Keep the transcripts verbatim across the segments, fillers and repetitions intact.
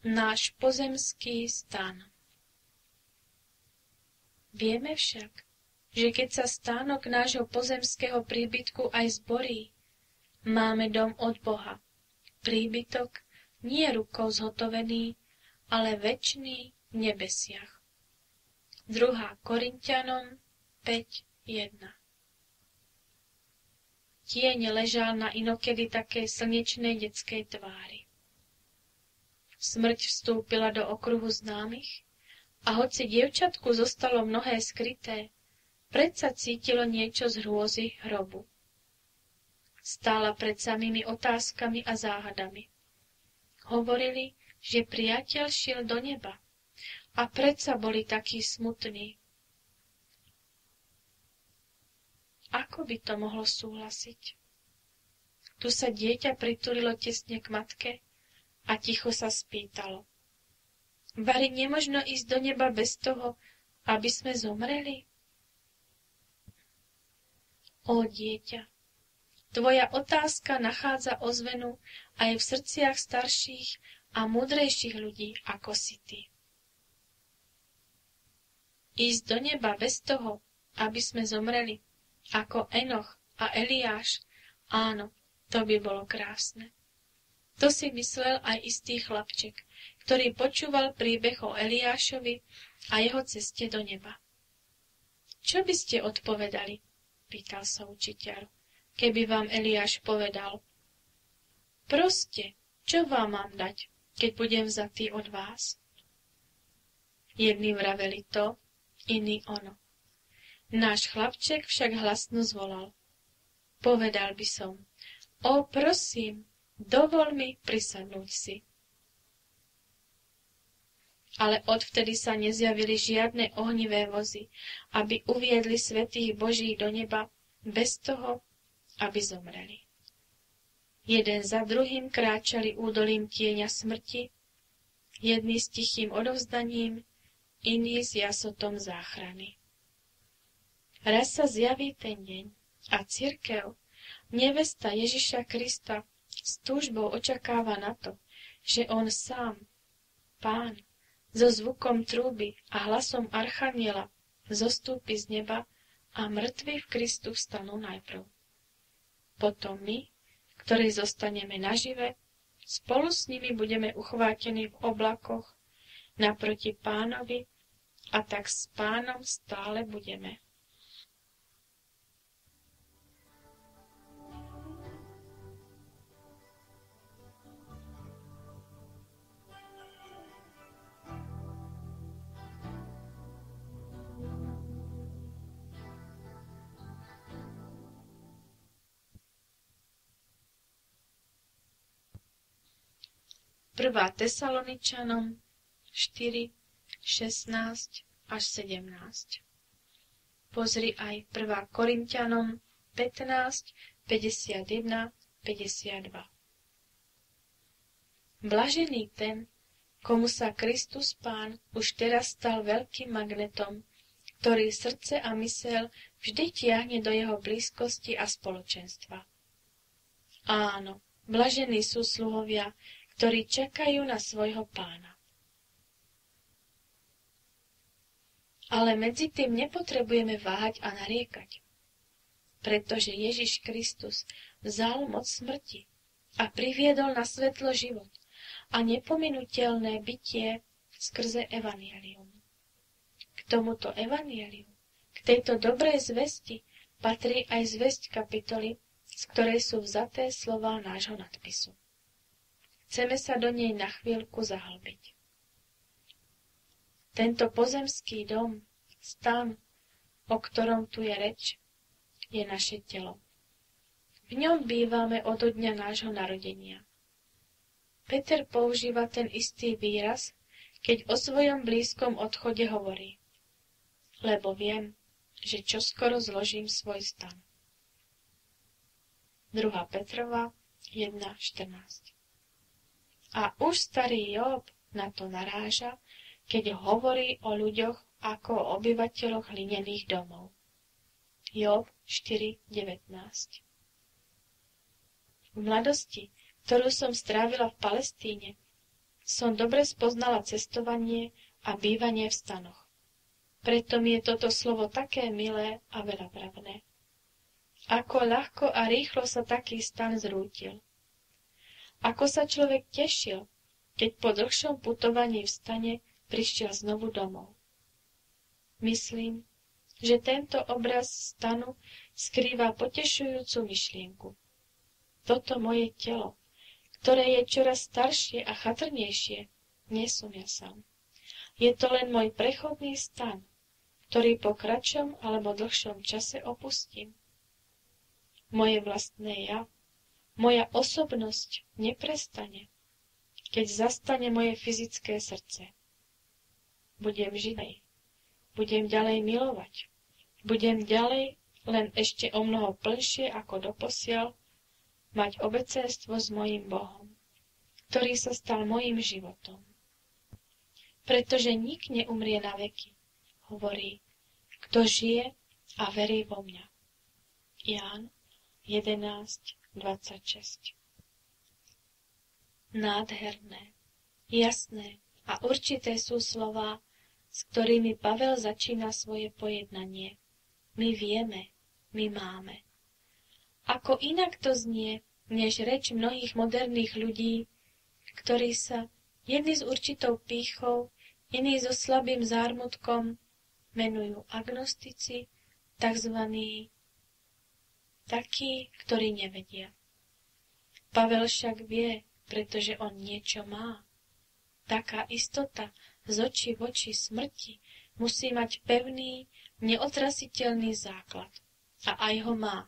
náš pozemský stan. Vieme však, že keď sa stánok nášho pozemského príbytku aj zborí, máme dom od Boha, príbytok nie rukou zhotovený, ale večný v nebesiach. druhá Korinťanom päť jedna. Tieň ležal na inokedy takej slnečnej detskej tvári. Smrť vstúpila do okruhu známych a hoci dievčatku zostalo mnohé skryté, predsa cítilo niečo z hrôzy hrobu. Stála pred samými otázkami a záhadami. Hovorili, že priateľ šiel do neba a predsa boli takí smutní. Ako by to mohlo súhlasiť? Tu sa dieťa pritulilo tesne k matke a ticho sa spýtalo. Vari nemožno ísť do neba bez toho, aby sme zomreli? Ó dieťa, tvoja otázka nachádza ozvenu aj v srdciach starších a múdrejších ľudí ako si ty. Ísť do neba bez toho, aby sme zomreli, ako Enoch a Eliáš, áno, to by bolo krásne. To si myslel aj istý chlapček, ktorý počúval príbeh o Eliášovi a jeho ceste do neba. Čo by ste odpovedali? Pýtal sa učiteľ, keby vám Eliáš povedal. Proste, čo vám mám dať, keď budem vzatý od vás? Jedni vraveli to, iní ono. Náš chlapček však hlasno zvolal. Povedal by som, ó, prosím, dovol mi prisadnúť si. Ale odvtedy sa nezjavili žiadne ohnivé vozy, aby uviedli svätých Božích do neba bez toho, aby zomreli. Jeden za druhým kráčali údolím tieňa smrti, jedni s tichým odovzdaním, iní s jasotom záchrany. Raz sa zjaví ten deň a cirkev, nevesta Ježiša Krista, s túžbou očakáva na to, že on sám, Pán, so zvukom trúby a hlasom archaniela zostúpi z neba a mŕtvi v Kristu vstanú najprv. Potom my, ktorí zostaneme nažive, spolu s nimi budeme uchvátení v oblakoch naproti Pánovi a tak s Pánom stále budeme. prvá Tesaloničanom štyri, šestnásť až sedemnásť. Pozri aj prvá Korinťanom pätnásť, päťdesiatjeden, päťdesiatdva. Blažený ten, komu sa Kristus Pán už teraz stal veľkým magnetom, ktorý srdce a myseľ vždy tiahne do jeho blízkosti a spoločenstva. Áno, blažení sú sluhovia, ktorí čakajú na svojho Pána. Ale medzi tým nepotrebujeme váhať a nariekať, pretože Ježiš Kristus vzal moc smrti a priviedol na svetlo život a nepominuteľné bytie skrze evanjelium. K tomuto evanjeliu, k tejto dobrej zvesti, patrí aj zvesť kapitoly, z ktorej sú vzaté slová nášho nadpisu. Chceme sa do nej na chvíľku zahlbiť. Tento pozemský dom, stan, o ktorom tu je reč, je naše telo. V ňom bývame od dňa nášho narodenia. Peter používa ten istý výraz, keď o svojom blízkom odchode hovorí. Lebo viem, že čoskoro zložím svoj stan. druhá Petrova jedna štrnásť. A už starý Job na to naráža, keď hovorí o ľuďoch ako o obyvateľoch hlinených domov. Job štyri devätnásť. V mladosti, ktorú som strávila v Palestíne, som dobre spoznala cestovanie a bývanie v stanoch. Preto mi je toto slovo také milé a veľapravné. Ako ľahko a rýchlo sa taký stan zrútil. Ako sa človek tešil, keď po dlhšom putovaní v stane prišiel znovu domov. Myslím, že tento obraz stanu skrýva potešujúcu myšlienku. Toto moje telo, ktoré je čoraz staršie a chatrnejšie, nie som ja sám. Je to len môj prechodný stan, ktorý po kratšom alebo dlhšom čase opustím. Moje vlastné ja, moja osobnosť neprestane, keď zastane moje fyzické srdce. Budem žiť, budem ďalej milovať, budem ďalej, len ešte o mnoho plnšie ako doposiaľ, mať obecenstvo s mojím Bohom, ktorý sa stal mojím životom. Pretože nik neumrie na veky, hovorí, kto žije a verí vo mňa. Ján jedenásť dvadsaťšesť. Nádherné, jasné a určité sú slová, s ktorými Pavel začína svoje pojednanie. My vieme, my máme. Ako inak to znie, než reč mnohých moderných ľudí, ktorí sa, jedni s určitou pýchou, iní so slabým zármutkom, menujú agnostici, takzvaní takí, ktorí nevedia. Pavel však vie, pretože on niečo má. Taká istota z očí v oči smrti musí mať pevný, neotrasiteľný základ. A aj ho má.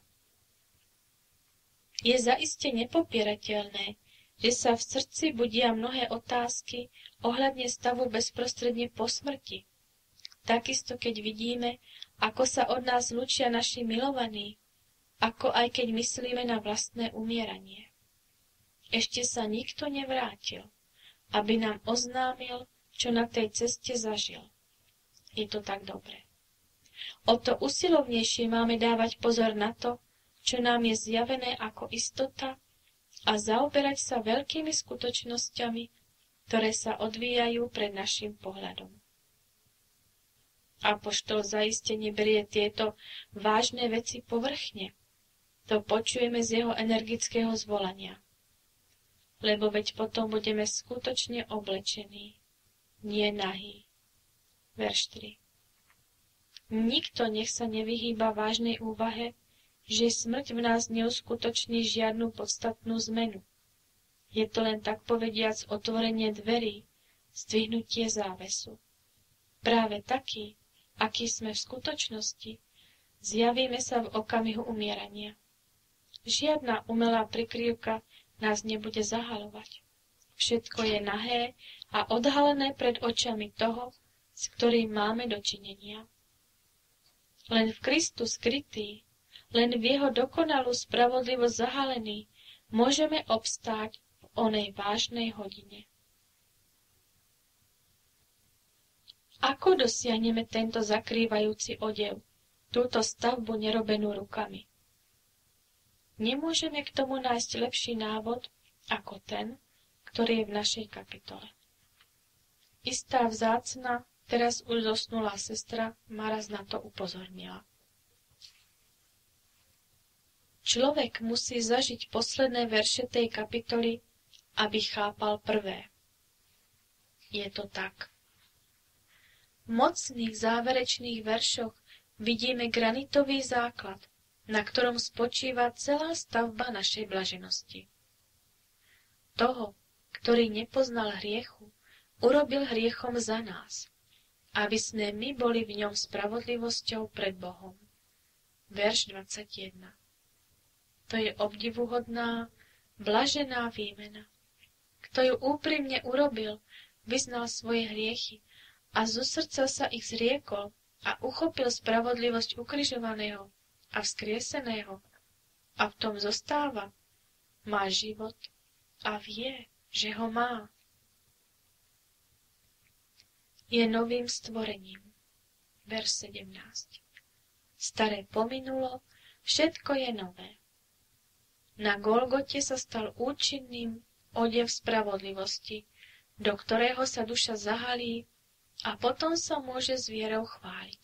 Je zaiste nepopierateľné, že sa v srdci budia mnohé otázky ohľadne stavu bezprostredne po smrti. Takisto keď vidíme, ako sa od nás lúčia naši milovaní, ako aj keď myslíme na vlastné umieranie. Ešte sa nikto nevrátil, aby nám oznámil, čo na tej ceste zažil. Je to tak dobre. O to usilovnejšie máme dávať pozor na to, čo nám je zjavené ako istota a zaoberať sa veľkými skutočnosťami, ktoré sa odvíjajú pred našim pohľadom. Apoštol zaiste neberie tieto vážne veci povrchne. To počujeme z jeho energického zvolania. Lebo veď potom budeme skutočne oblečení, nie nahý. Verš tri. Nikto nech sa nevyhýba vážnej úvahe, že smrť v nás neuskutoční žiadnu podstatnú zmenu. Je to len tak povediac otvorenie dverí, zdvihnutie závesu. Práve taký, aký sme v skutočnosti, zjavíme sa v okamihu umierania. Žiadna umelá prikryvka nás nebude zahalovať. Všetko je nahé a odhalené pred očami toho, s ktorým máme dočinenia. Len v Kristu skrytý, len v jeho dokonalú spravodlivosť zahalený, môžeme obstáť v onej vážnej hodine. Ako dosiahneme tento zakrývajúci odev, túto stavbu nerobenú rukami? Nemôžeme k tomu nájsť lepší návod ako ten, ktorý je v našej kapitole. Istá vzácna, teraz už zosnulá sestra ma raz na to upozornila. Človek musí zažiť posledné verše tej kapitoly, aby chápal prvé. Je to tak. V mocných záverečných veršoch vidíme granitový základ, na ktorom spočíva celá stavba našej blaženosti. Toho, ktorý nepoznal hriechu, urobil hriechom za nás, aby sme my boli v ňom spravodlivosťou pred Bohom. Verš dvadsaťjeden. To je obdivuhodná, blažená výmena. Kto ju úprimne urobil, vyznal svoje hriechy a zo srdca sa ich zriekol a uchopil spravodlivosť ukrižovaného a vzkrieseného a v tom zostáva, má život a vie, že ho má. Je novým stvorením. Verš sedemnásť. Staré pominulo, všetko je nové. Na Golgote sa stal účinným odev spravodlivosti, do ktorého sa duša zahalí a potom sa môže s vierou chváliť.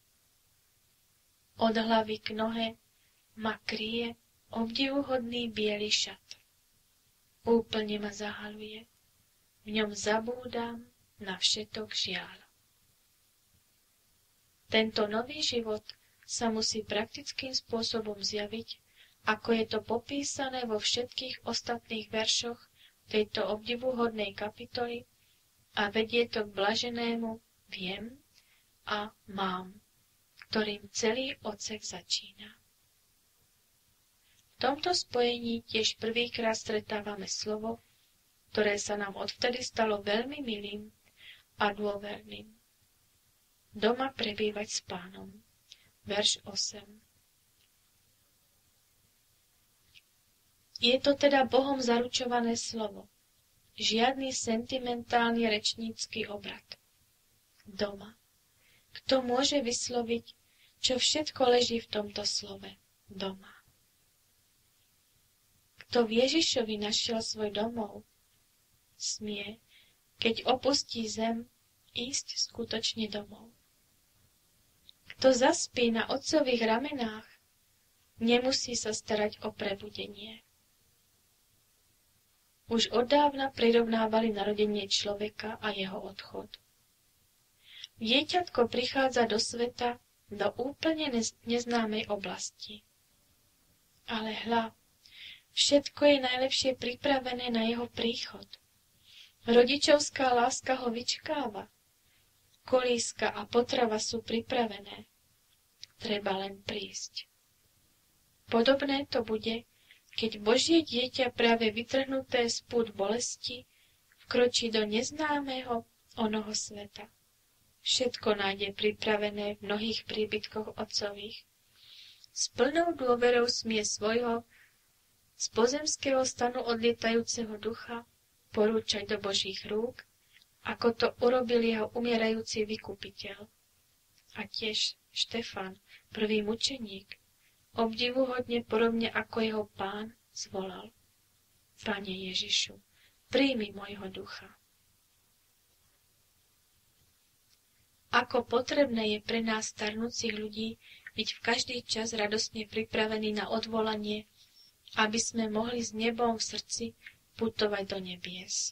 Od hlavy k nohe ma kryje obdivuhodný biely šat. Úplne ma zahaluje, v ňom zabúdam na všetok žiaľ. Tento nový život sa musí praktickým spôsobom zjaviť, ako je to popísané vo všetkých ostatných veršoch tejto obdivuhodnej kapitoly a vedie to k blaženému viem a mám, ktorým celý odsek začína. V tomto spojení tiež prvýkrát stretávame slovo, ktoré sa nám odvtedy stalo veľmi milým a dôverným. Doma prebývať s Pánom. Verš osem. Je to teda Bohom zaručované slovo. Žiadny sentimentálny rečnícky obrad. Doma. Kto môže vysloviť, čo všetko leží v tomto slove? Doma. Kto v Ježišovi našiel svoj domov, smie, keď opustí zem, ísť skutočne domov. Kto zaspí na otcových ramenách, nemusí sa starať o prebudenie. Už oddávna prirovnávali narodenie človeka a jeho odchod. Dieťatko prichádza do sveta do úplne neznámej oblasti. Ale hľa, všetko je najlepšie pripravené na jeho príchod. Rodičovská láska ho vyčkáva. Kolíska a potrava sú pripravené. Treba len prísť. Podobné to bude, keď Božie dieťa práve vytrhnuté z pút bolesti vkročí do neznámeho onoho sveta. Všetko nájde pripravené v mnohých príbytkoch otcových. S plnou dôverou smie svojho z pozemského stanu odlietajúceho ducha porúčať do Božích rúk, ako to urobil jeho umierajúci vykupiteľ. A tiež Štefan, prvý mučeník, obdivuhodne podobne ako jeho Pán, zvolal: Pane Ježišu, príjmi môjho ducha. Ako potrebné je pre nás starnúcich ľudí byť v každý čas radostne pripravení na odvolanie, aby sme mohli s nebom v srdci putovať do nebies.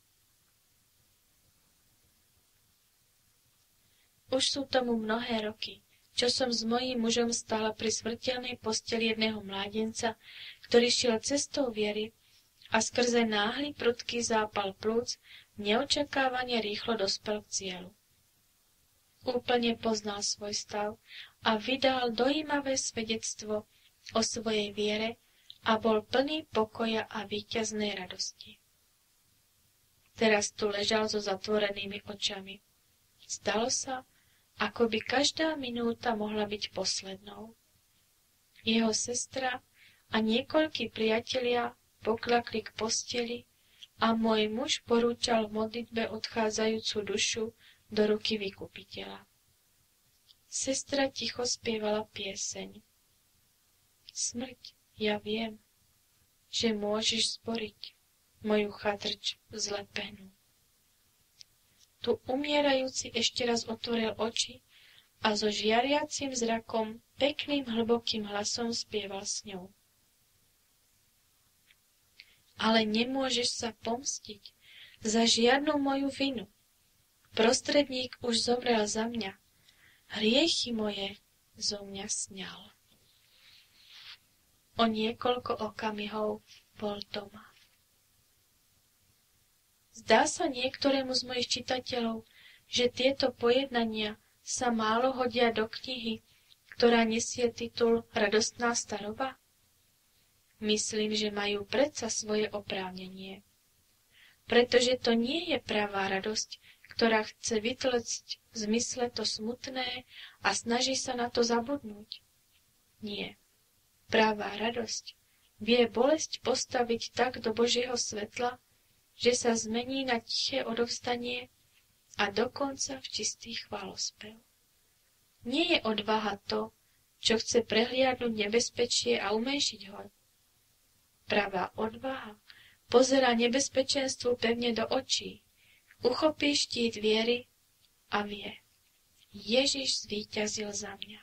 Už sú tomu mnohé roky, čo som s mojím mužom stála pri smrteľnej posteli jedného mládenca, ktorý šiel cestou viery a skrze náhly prudký zápal plúc neočakávane rýchlo dospel k cieľu. Úplne poznal svoj stav a vydal dojímavé svedectvo o svojej viere a bol plný pokoja a víťaznej radosti. Teraz tu ležal so zatvorenými očami. Stalo sa, ako by každá minúta mohla byť poslednou. Jeho sestra a niekoľkí priatelia poklakli k posteli a môj muž porúčal v modlitbe odchádzajúcu dušu do ruky vykupiteľa. Sestra ticho spievala pieseň. Smrť, ja viem, že môžeš zboriť moju chatrč zlepenú. Tu umierajúci ešte raz otvoril oči a so žiariacim zrakom, pekným hlbokým hlasom spieval s ňou. Ale nemôžeš sa pomstiť za žiadnu moju vinu. Prostredník už zomrel za mňa. Hriechy moje zo mňa sňal. O niekoľko okamihov bol doma. Zdá sa niektorému z mojich čitateľov, že tieto pojednania sa málo hodia do knihy, ktorá nesie titul Radostná staroba? Myslím, že majú predsa svoje oprávnenie. Pretože to nie je pravá radosť, ktorá chce vytlcť v zmysle to smutné a snaží sa na to zabudnúť. Nie. Pravá radosť vie bolesť postaviť tak do Božieho svetla, že sa zmení na tiché odovstanie a dokonca v čistý chválospev. Nie je odvaha to, čo chce prehliadnúť nebezpečie a umenšiť ho. Pravá odvaha pozerá nebezpečenstvu pevne do očí uchopí štít viery a vie. Ježiš zvíťazil za mňa.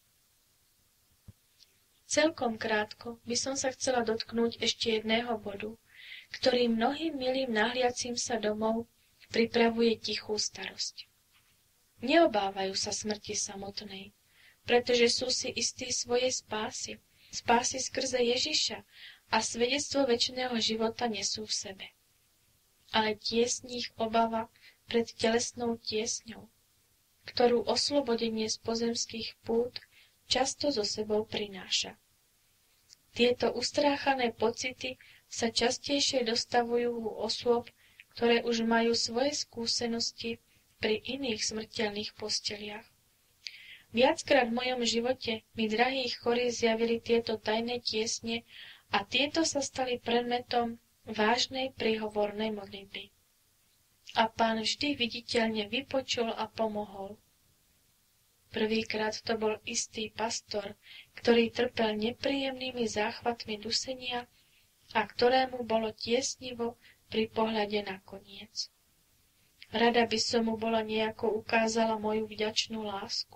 Celkom krátko by som sa chcela dotknúť ešte jedného bodu, ktorý mnohým milým nahliacím sa domov pripravuje tichú starosť. Neobávajú sa smrti samotnej, pretože sú si istí svojej spásy, spásy skrze Ježiša a svedectvo večného života nesú v sebe. Ale tiesní ich obava pred telesnou tiesňou, ktorú oslobodenie z pozemských pút často so sebou prináša. Tieto ustráchané pocity sa častejšie dostavujú u osôb, ktoré už majú svoje skúsenosti pri iných smrteľných posteliach. Viackrát v mojom živote mi drahí chorí zjavili tieto tajné tiesne a tieto sa stali predmetom vážnej príhovornej modlitby. A Pán vždy viditeľne vypočul a pomohol. Prvýkrát to bol istý pastor, ktorý trpel nepríjemnými záchvatmi dusenia a ktorému bolo tiesnivo pri pohľade na koniec. Rada by som mu bola nejako ukázala moju vďačnú lásku.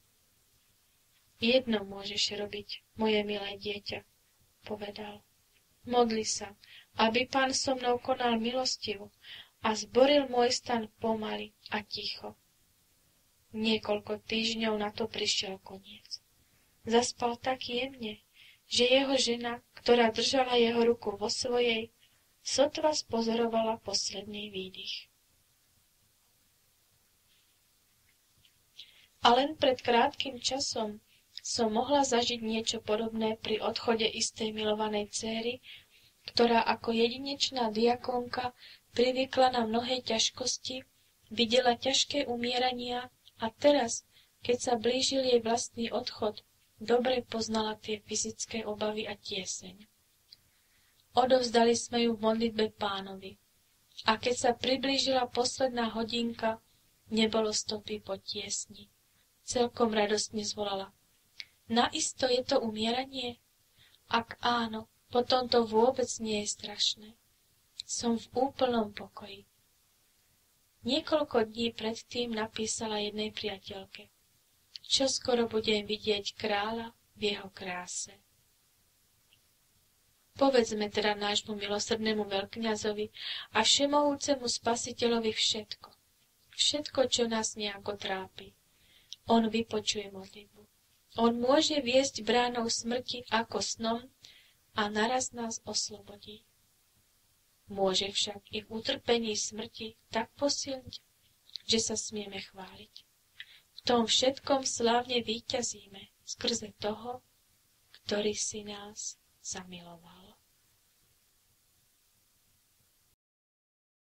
Jedno môžeš robiť, moje milé dieťa, povedal. Modli sa, aby Pán so mnou konal milostivo a zboril môj stan pomaly a ticho. Niekoľko týždňov na to prišiel koniec. Zaspal tak jemne, že jeho žena, ktorá držala jeho ruku vo svojej, sotva spozorovala posledný výdych. A len pred krátkym časom som mohla zažiť niečo podobné pri odchode istej milovanej céry, ktorá ako jedinečná diakonka privykla na mnohé ťažkosti, videla ťažké umierania a teraz, keď sa blížil jej vlastný odchod, dobre poznala tie fyzické obavy a tieseň. Odovzdali sme ju v modlitbe Pánovi. A keď sa priblížila posledná hodinka, nebolo stopy po tiesni. Celkom radostne zvolala. Naisto je to umieranie? Ak áno, potom to vôbec nie je strašné. Som v úplnom pokoji. Niekoľko dní predtým napísala jednej priateľke. Čo skoro budem vidieť kráľa v jeho kráse. Povedzme teda nášmu milosrdnému veľkňazovi a všemohúcemu spasiteľovi všetko. Všetko, čo nás nejako trápi. On vypočuje modlitbu. On môže viesť bránou smrti ako snom a naraz nás oslobodí. Môže však i v utrpení smrti tak posilniť, že sa smieme chváliť. V tom všetkom slávne víťazíme skrze toho, ktorý si nás zamiloval.